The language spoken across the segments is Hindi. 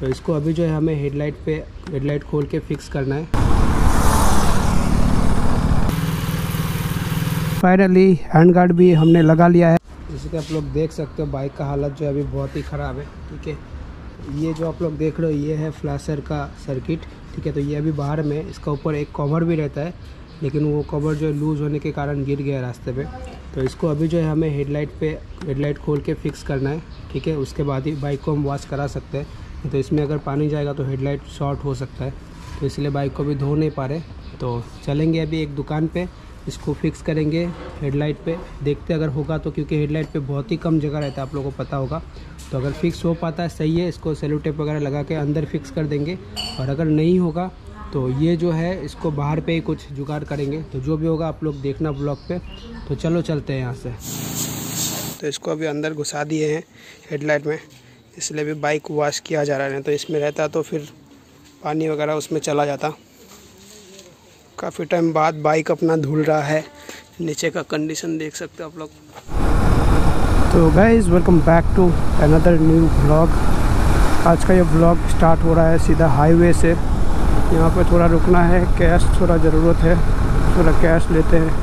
तो इसको अभी जो है हमें हेडलाइट खोल के फिक्स करना है। फाइनली हैंड गार्ड भी हमने लगा लिया है। जैसे कि आप लोग देख सकते हो बाइक का हालत जो है अभी बहुत ही ख़राब है। ठीक है, ये जो आप लोग देख रहे हो ये है फ्लैशर का सर्किट। ठीक है, तो ये अभी बाहर में, इसका ऊपर एक कवर भी रहता है, लेकिन वो कवर जो है लूज़ होने के कारण गिर गया रास्ते पे। तो इसको अभी जो है हमें हेडलाइट खोल के फिक्स करना है। ठीक है, उसके बाद ही बाइक को हम वॉश करा सकते हैं। तो इसमें अगर पानी जाएगा तो हेडलाइट शॉर्ट हो सकता है, तो इसलिए बाइक को भी धो नहीं पा रहे। तो चलेंगे अभी एक दुकान पे, इसको फिक्स करेंगे हेडलाइट पे, देखते अगर होगा तो, क्योंकि हेडलाइट पे बहुत ही कम जगह रहता है, आप लोगों को पता होगा। तो अगर फिक्स हो पाता है सही है, इसको सेलो टेप वगैरह लगा के अंदर फिक्स कर देंगे, और अगर नहीं होगा तो ये जो है इसको बाहर पे ही कुछ जुगाड़ करेंगे। तो जो भी होगा आप लोग देखना ब्लॉग पे। तो चलो चलते हैं यहाँ से। तो इसको अभी अंदर घुसा दिए हैं हेडलाइट में, इसलिए भी बाइक वॉश किया जा रहा है। तो इसमें रहता तो फिर पानी वगैरह उसमें चला जाता। काफ़ी टाइम बाद बाइक अपना धुल रहा है। नीचे का कंडीशन देख सकते हो आप लोग। तो guys welcome back to another new blog. आज का ये ब्लॉग स्टार्ट हो रहा है सीधा हाईवे से। यहाँ पे थोड़ा रुकना है, कैश थोड़ा ज़रूरत है, थोड़ा कैश लेते हैं।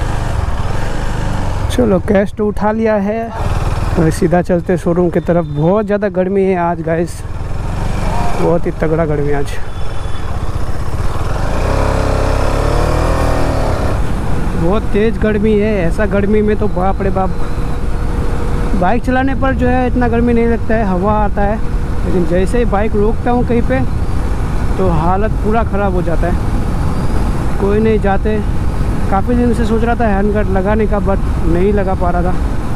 चलो कैश तो उठा लिया है और सीधा चलते शोरूम की तरफ। बहुत ज़्यादा गर्मी है आज गाइस, बहुत ही तगड़ा गर्मी आज। बहुत तेज़ गर्मी है। ऐसा गर्मी में तो बाप रे बाप, बाइक चलाने पर जो है इतना गर्मी नहीं लगता है, हवा आता है, लेकिन जैसे ही बाइक रोकता हूँ कहीं पे तो हालत पूरा ख़राब हो जाता है। कोई नहीं जाते। काफ़ी दिन से सोच रहा था हैंड गार्ड लगाने का, बट नहीं लगा पा रहा था।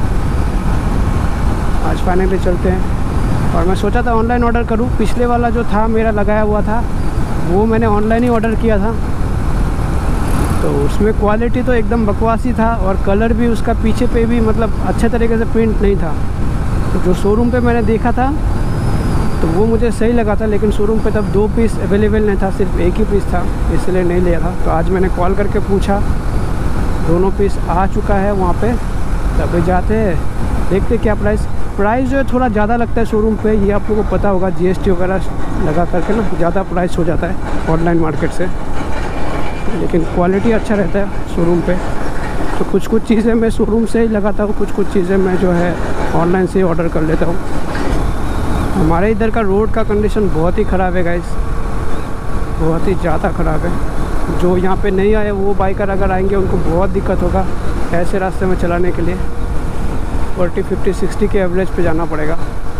आज फाइनली चलते हैं। और मैं सोचा था ऑनलाइन ऑर्डर करूँ। पिछले वाला जो था मेरा लगाया हुआ था, वो मैंने ऑनलाइन ही ऑर्डर किया था। तो उसमें क्वालिटी तो एकदम बकवासी था, और कलर भी उसका पीछे पे भी मतलब अच्छे तरीके से प्रिंट नहीं था। तो जो शोरूम पे मैंने देखा था तो वो मुझे सही लगा था, लेकिन शोरूम पे तब 2 पीस अवेलेबल नहीं था, सिर्फ एक ही पीस था, इसलिए नहीं लिया था। तो आज मैंने कॉल करके पूछा, दोनों पीस आ चुका है वहाँ पे। तभी जाते हैं, देखते क्या प्राइस जो है थोड़ा ज़्यादा लगता है शोरूम पे। ये आप लोगों को पता होगा, GST वगैरह लगा करके ना ज़्यादा प्राइस हो जाता है ऑनलाइन मार्केट से, लेकिन क्वालिटी अच्छा रहता है शोरूम पे। तो कुछ चीज़ें मैं शोरूम से ही लगाता हूँ, कुछ चीज़ें मैं जो है ऑनलाइन से ही ऑर्डर कर लेता हूँ। हमारे इधर का रोड का कंडीशन बहुत ही ख़राब है गाइस, बहुत ही ज़्यादा ख़राब है। जो यहाँ पे नहीं आए वो बाइकर अगर आएंगे उनको बहुत दिक्कत होगा ऐसे रास्ते में चलाने के लिए। 40, 50, 60 के एवरेज पे जाना पड़ेगा।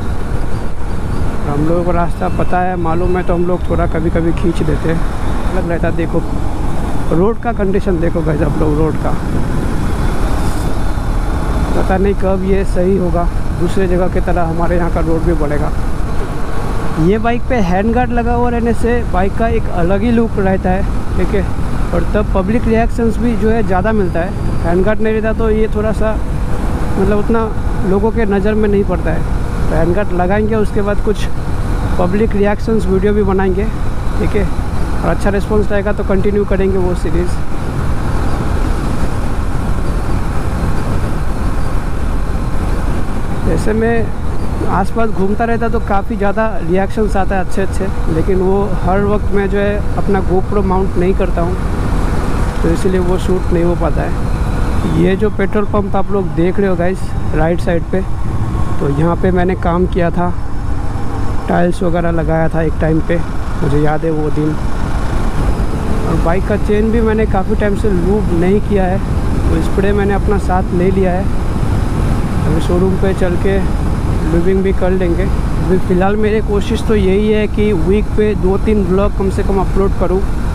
हम लोगों को रास्ता पता है, मालूम है, तो हम लोग थोड़ा कभी कभी खींच देते हैं, अलग रहता है। देखो रोड का कंडीशन देखो गाइस आप लोग, रोड का पता नहीं कब ये सही होगा। दूसरे जगह की तरह हमारे यहाँ का रोड भी बढ़ेगा। ये बाइक पे हैंड गार्ड लगा हुआ रहने से बाइक का एक अलग ही लुक रहता है। ठीक है, और तब पब्लिक रिएक्शंस भी जो है ज़्यादा मिलता है। हैंड गार्ड नहीं रहता तो ये थोड़ा सा मतलब उतना लोगों के नज़र में नहीं पड़ता है। तो हैंड गार्ड लगाएंगे, उसके बाद कुछ पब्लिक रिएक्शंस वीडियो भी बनाएंगे। ठीक है, और अच्छा रिस्पॉन्स रहेगा तो कंटिन्यू करेंगे वो सीरीज़। जैसे मैं आसपास घूमता रहता तो काफ़ी ज़्यादा रिएक्शंस आता है अच्छे, लेकिन वो हर वक्त मैं जो है अपना GoPro माउंट नहीं करता हूँ, तो इसलिए वो शूट नहीं हो पाता है। ये जो पेट्रोल पंप आप लोग देख रहे हो गाइस राइट साइड पे, तो यहाँ पे मैंने काम किया था, टाइल्स वगैरह लगाया था एक टाइम पे, मुझे याद है वो दिन। और बाइक का चेन भी मैंने काफ़ी टाइम से लूब नहीं किया है, तो स्प्रे मैंने अपना साथ ले लिया है। अभी शोरूम पे चल के लूबिंग भी कर लेंगे। अभी फ़िलहाल मेरी कोशिश तो यही है कि वीक पे 2-3 ब्लॉग कम से कम अपलोड करूँ।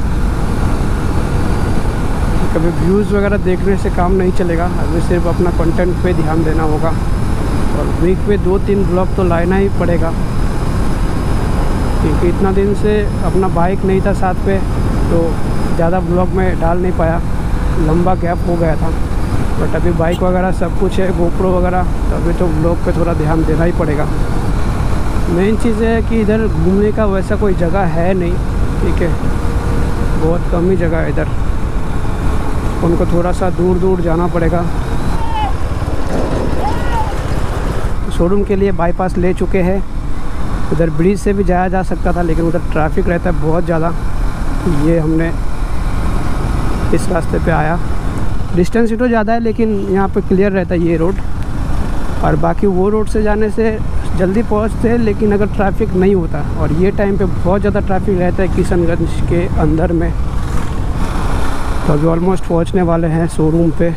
कभी व्यूज़ वगैरह देखने से काम नहीं चलेगा, अभी सिर्फ अपना कंटेंट पे ध्यान देना होगा। और वीक पे 2-3 ब्लॉग तो लाना ही पड़ेगा, क्योंकि इतना दिन से अपना बाइक नहीं था साथ पे, तो ज़्यादा ब्लॉग में डाल नहीं पाया, लंबा गैप हो गया था। बट अभी बाइक वगैरह सब कुछ है, GoPro वगैरह, तो अभी तो ब्लॉग पे थोड़ा ध्यान देना ही पड़ेगा। मेन चीज़ है कि इधर घूमने का वैसा कोई जगह है नहीं। ठीक है, बहुत कम ही जगह है इधर, उनको थोड़ा सा दूर दूर जाना पड़ेगा। शोरूम के लिए बाईपास ले चुके हैं, उधर ब्रिज से भी जाया जा सकता था, लेकिन उधर ट्रैफिक रहता है बहुत ज़्यादा। ये हमने इस रास्ते पे आया। डिस्टेंस तो ज़्यादा है, लेकिन यहाँ पे क्लियर रहता है ये रोड। और बाकी वो रोड से जाने से जल्दी पहुँचते हैं, लेकिन अगर ट्रैफिक नहीं होता, और ये टाइम पे बहुत ज़्यादा ट्रैफिक रहता है किशनगंज के अंदर में। तो अभी ऑलमोस्ट पहुँचने वाले हैं शोरूम पे।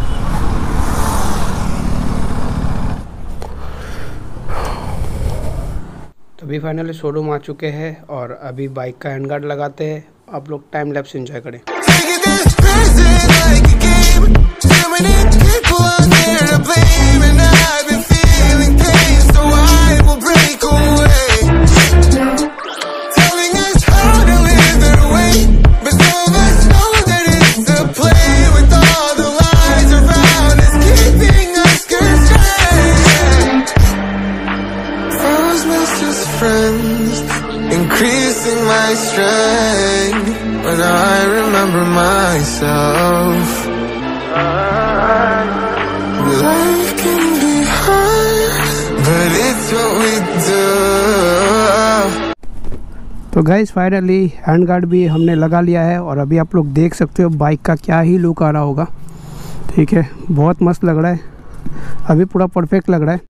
तो अभी फाइनली शोरूम आ चुके हैं और अभी बाइक का हैंड गार्ड लगाते हैं। आप लोग टाइम लैप्स एंजॉय करें। Increasing my strength, but I remember myself. Life can be hard, but it's what we do. तो गाइस फाइनली हैंड गार्ड भी हमने लगा लिया है और अभी आप लोग देख सकते हो बाइक का क्या ही लुक आ रहा होगा। ठीक है, बहुत मस्त लग रहा है, अभी पूरा परफेक्ट लग रहा है।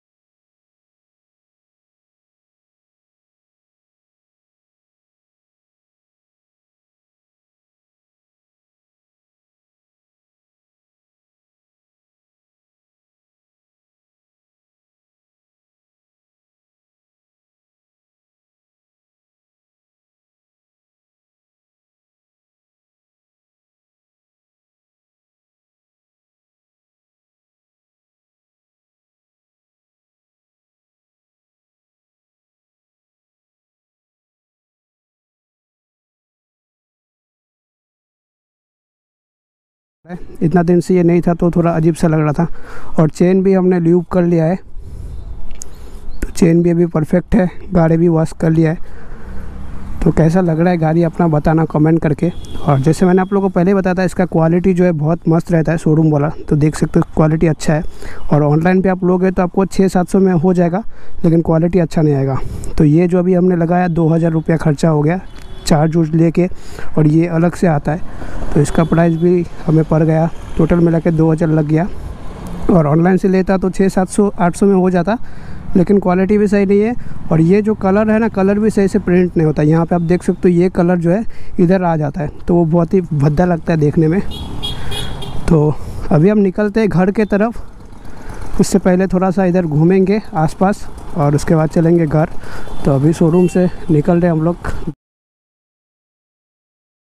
इतना दिन से ये नहीं था तो थोड़ा अजीब सा लग रहा था। और चेन भी हमने ल्यूब कर लिया है, तो चेन भी अभी परफेक्ट है। गाड़ी भी वॉश कर लिया है। तो कैसा लग रहा है गाड़ी अपना बताना कमेंट करके। और जैसे मैंने आप लोगों को पहले बताया था, इसका क्वालिटी जो है बहुत मस्त रहता है शोरूम वाला। तो देख सकते हो क्वालिटी अच्छा है। और ऑनलाइन पे आप लोगे तो आपको 600-700 में हो जाएगा, लेकिन क्वालिटी अच्छा नहीं आएगा। तो ये जो अभी हमने लगाया 2000 रुपया खर्चा हो गया चार्ज उर्ज लेके, और ये अलग से आता है। तो इसका प्राइस भी हमें पड़ गया, टोटल मिला के 2000 लग गया। और ऑनलाइन से लेता तो 600-700-800 में हो जाता, लेकिन क्वालिटी भी सही नहीं है। और ये जो कलर है ना, कलर भी सही से प्रिंट नहीं होता। यहाँ पे आप देख सकते हो ये कलर जो है इधर आ जाता है, तो वो बहुत ही भद्दा लगता है देखने में। तो अभी हम निकलते हैं घर के तरफ। उससे पहले थोड़ा सा इधर घूमेंगे आसपास और उसके बाद चलेंगे घर। तो अभी शोरूम से निकल रहे हम लोग।